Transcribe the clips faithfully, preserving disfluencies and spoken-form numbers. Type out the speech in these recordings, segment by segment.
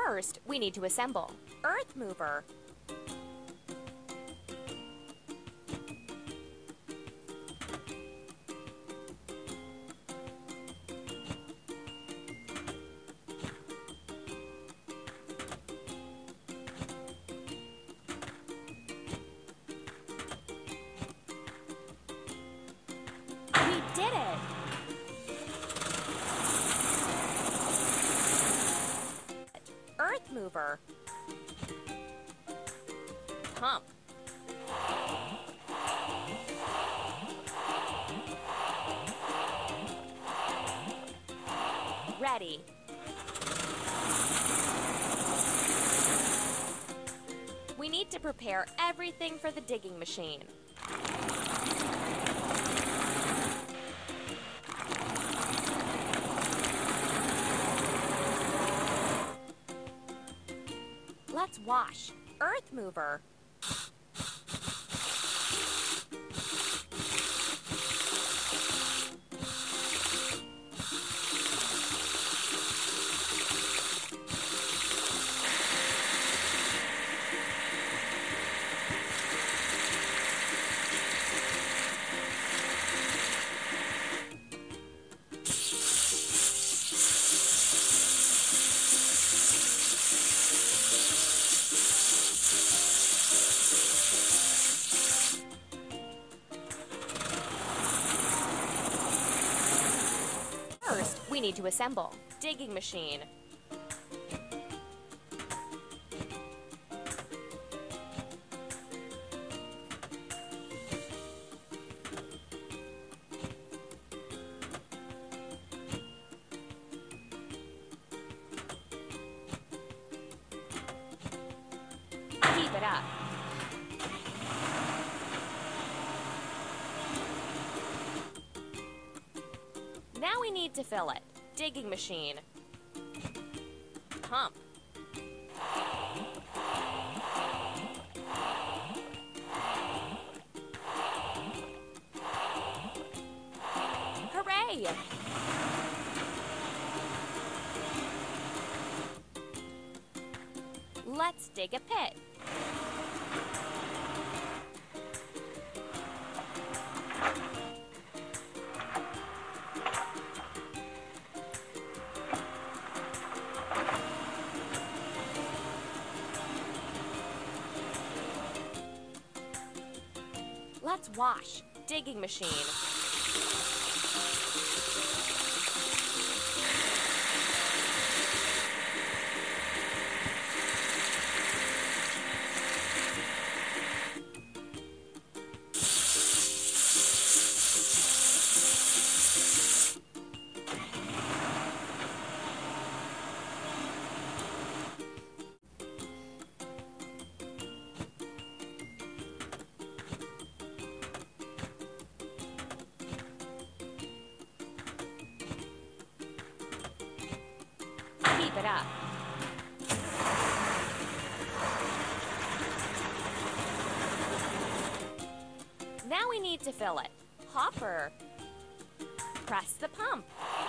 First, we need to assemble. Earth mover. We did it! Earth mover. Pump. Ready. We need to prepare everything for the digging machine. Let's wash. Earth mover. First, we need to assemble. Digging machine. Keep it up. Now we need to fill it. Digging machine. Pump. Hooray! Let's dig a pit. Let's wash. Digging machine. Keep it up. Now we need to fill it. Hopper. Press the pump.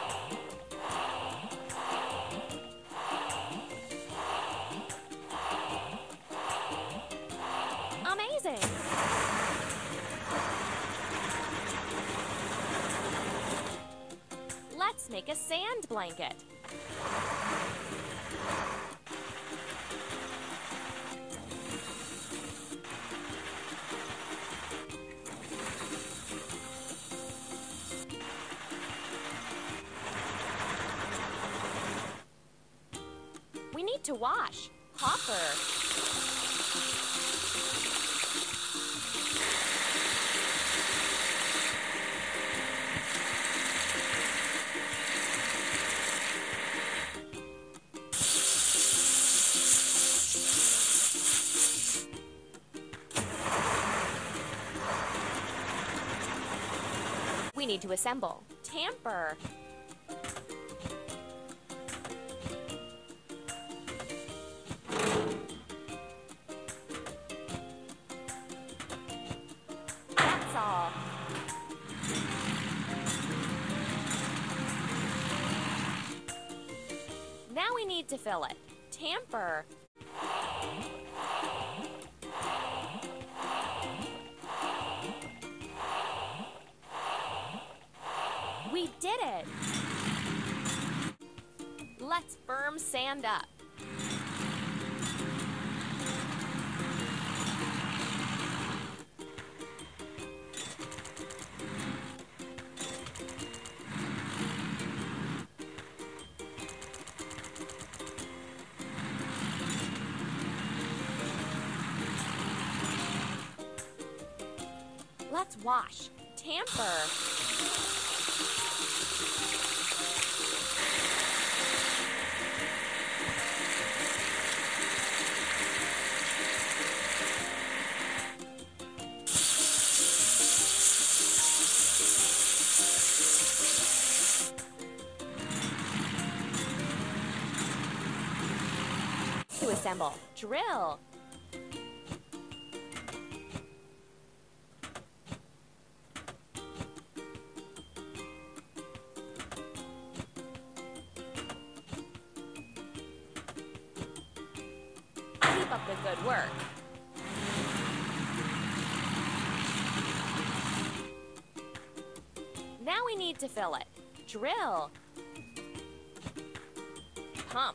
Amazing! Let's make a sand blanket. We need to wash. Hopper. We need to assemble. Tamper. That's all. Now we need to fill it. Tamper. We did it! Let's firm sand up. Let's wash. Tamper. To assemble. Drill. Keep up the good work. Now we need to fill it. Drill. Pump.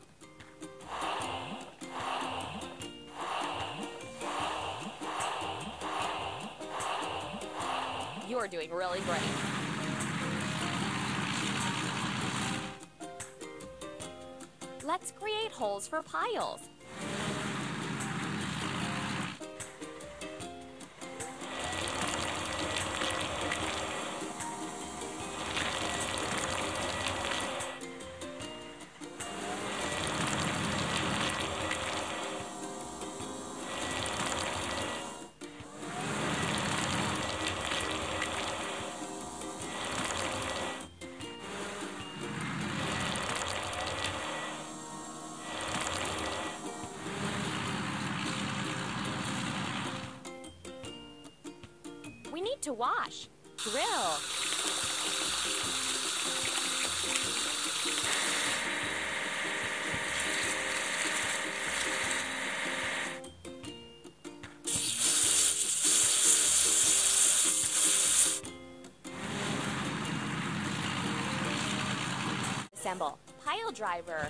You're doing really great. Let's create holes for piles. We need to wash. Drill. Assemble. Pile driver.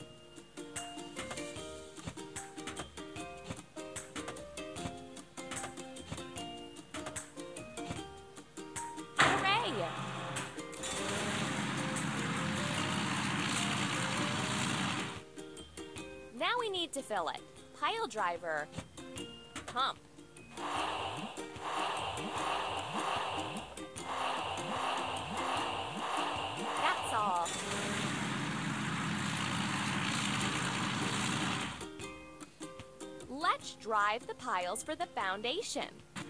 Now we need to fill it. Pile driver. Pump. That's all. Let's drive the piles for the foundation.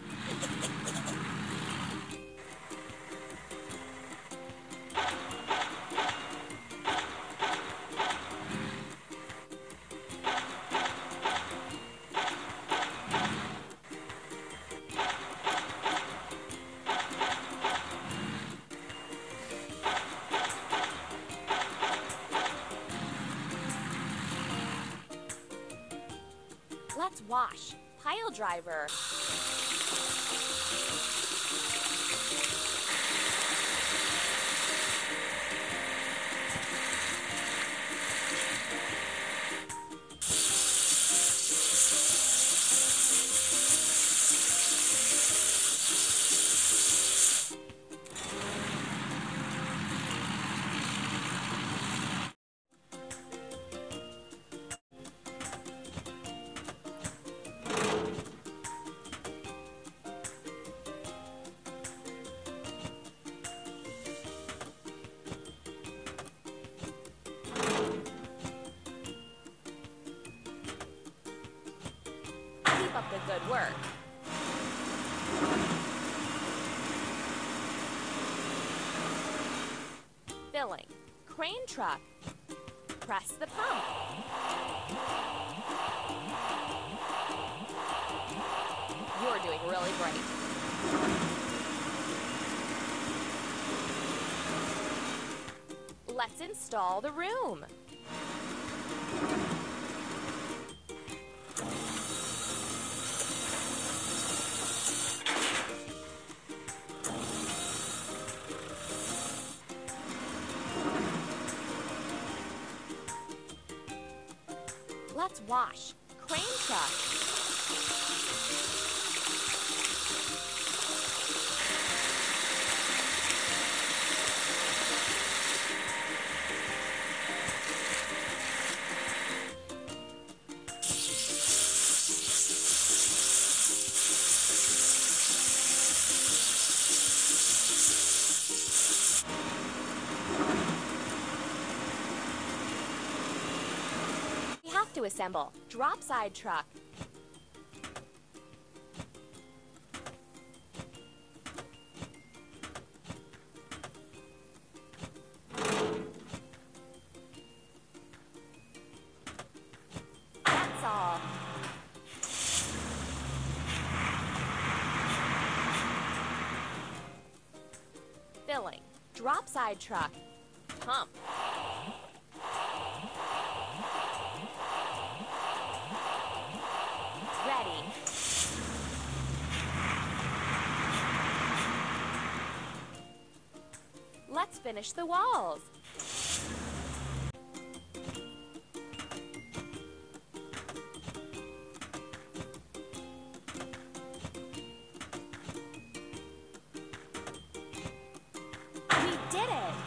Let's wash. Pile driver. Keep up the good work. Filling. Crane truck. Press the pump. You're doing really great. Let's install the room. Let's wash. Crane truck. We have to assemble. Drop side truck. That's all. Filling. Drop side truck. Pump. Ready. Let's finish the walls. We did it!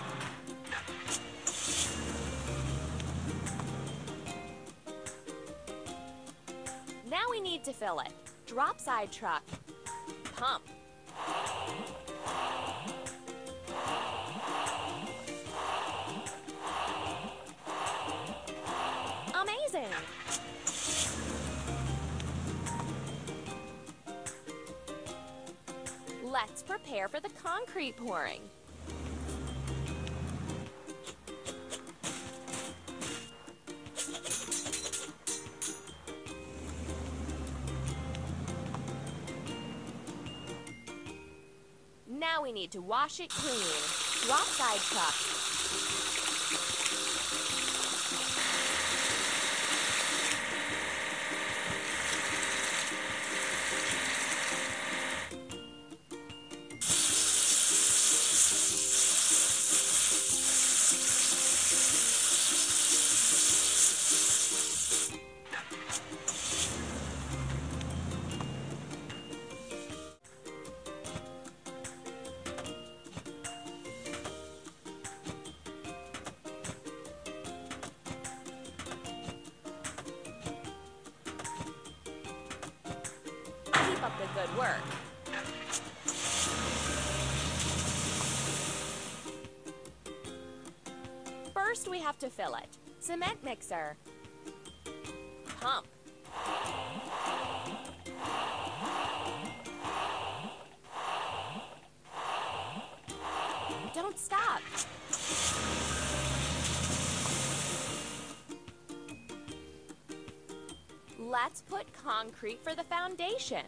Now we need to fill it. Drop side truck. Pump. Amazing! Let's prepare for the concrete pouring. Now we need to wash it clean. Drop side truck. Keep up the good work. First, we have to fill it. Cement mixer. Pump. Don't stop. Let's put concrete for the foundation.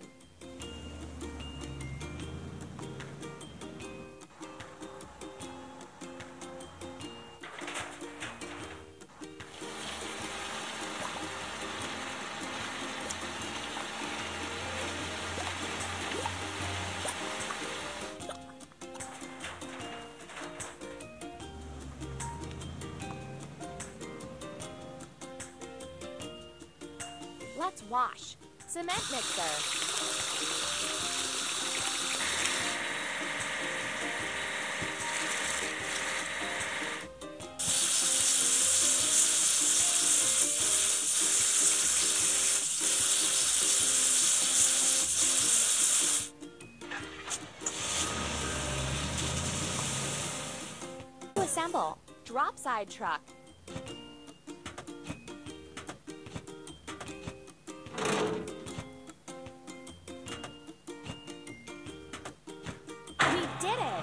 Let's wash. Cement mixer. To assemble. Drop side truck. We did it!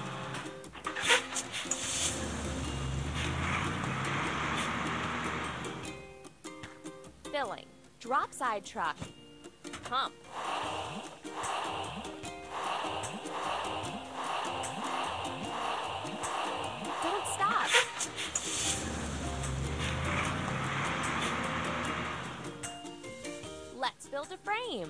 Filling. Drop side truck. Pump. Don't stop. Let's build a frame.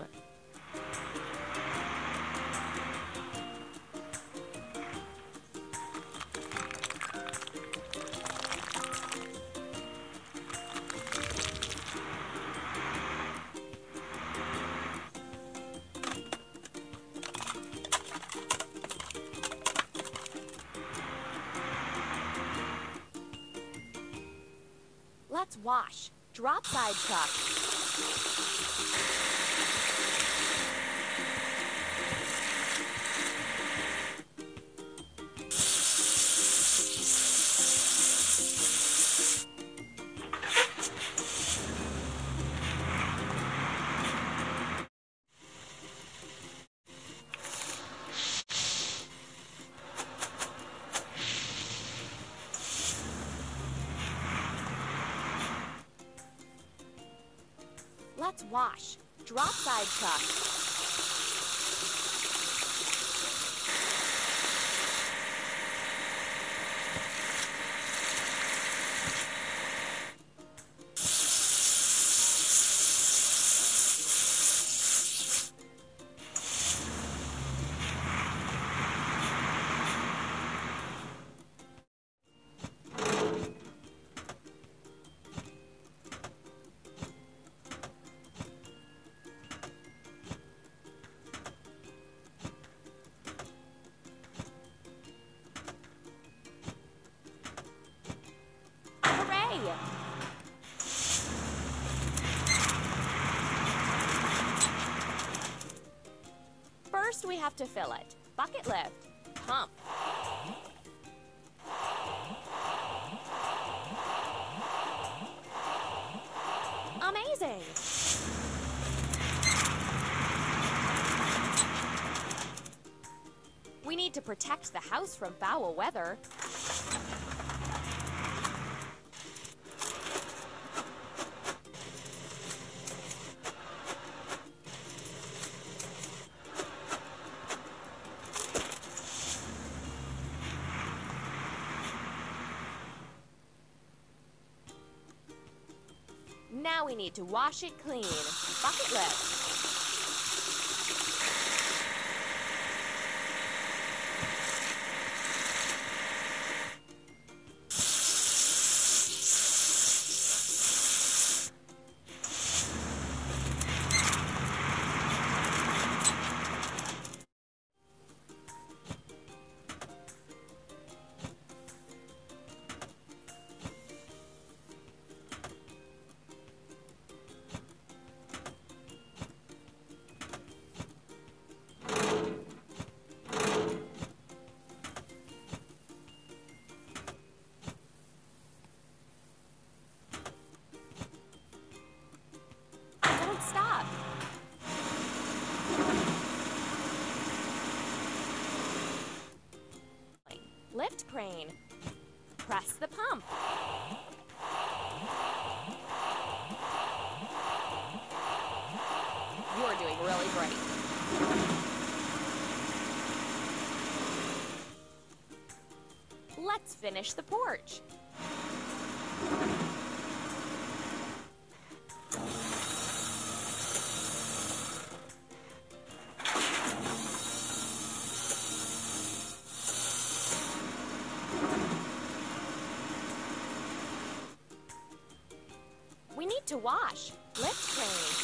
wash. Drop side truck. Let's wash. Drop side truck. First, we have to fill it. Bucket lift. Pump. Amazing! We need to protect the house from foul weather. Now we need to wash it clean. Bucket lift. Stop. Lift crane. Press the pump. You're doing really great. Let's finish the porch. We need to wash. Lift crane.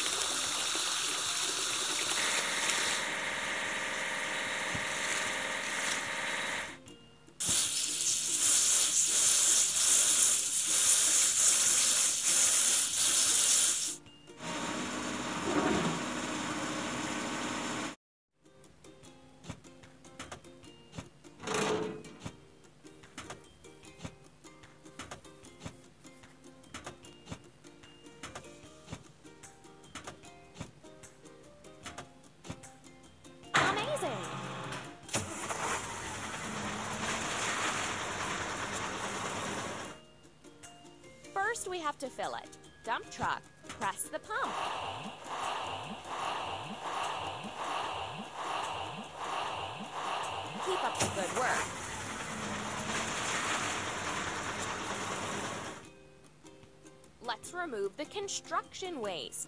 First, we have to fill it. Dump truck. Press the pump. Keep up the good work. Let's remove the construction waste.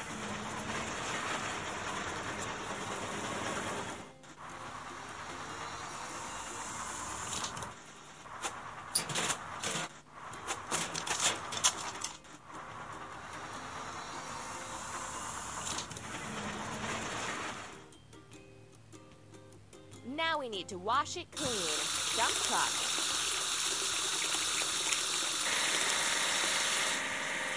Now we need to wash it clean. Dump truck.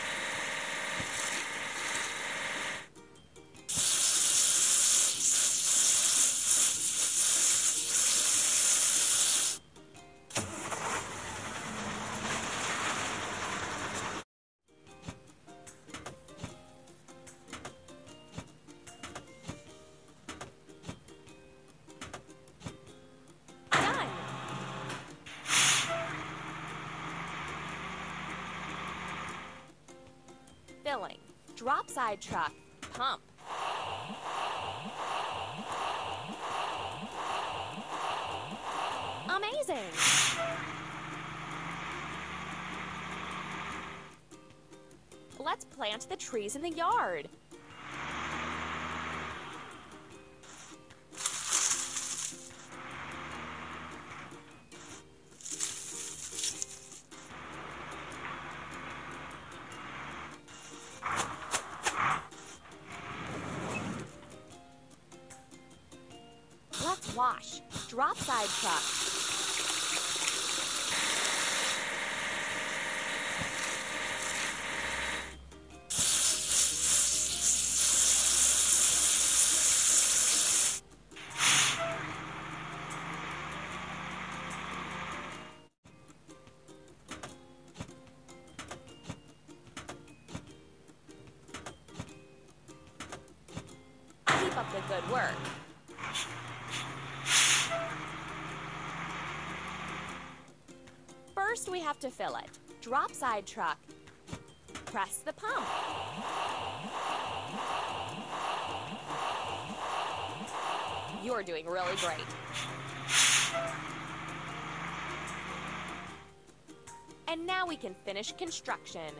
Drop side truck. Pump. Amazing! Let's plant the trees in the yard. Let's wash. Drop side truck. Keep up the good work. First, we have to fill it. Drop side truck. Press the pump. You're doing really great. And now we can finish construction.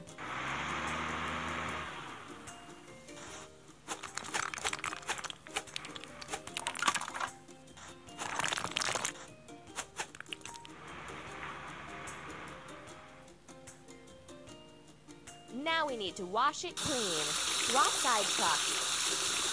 Now we need to wash it clean. Drop side truck.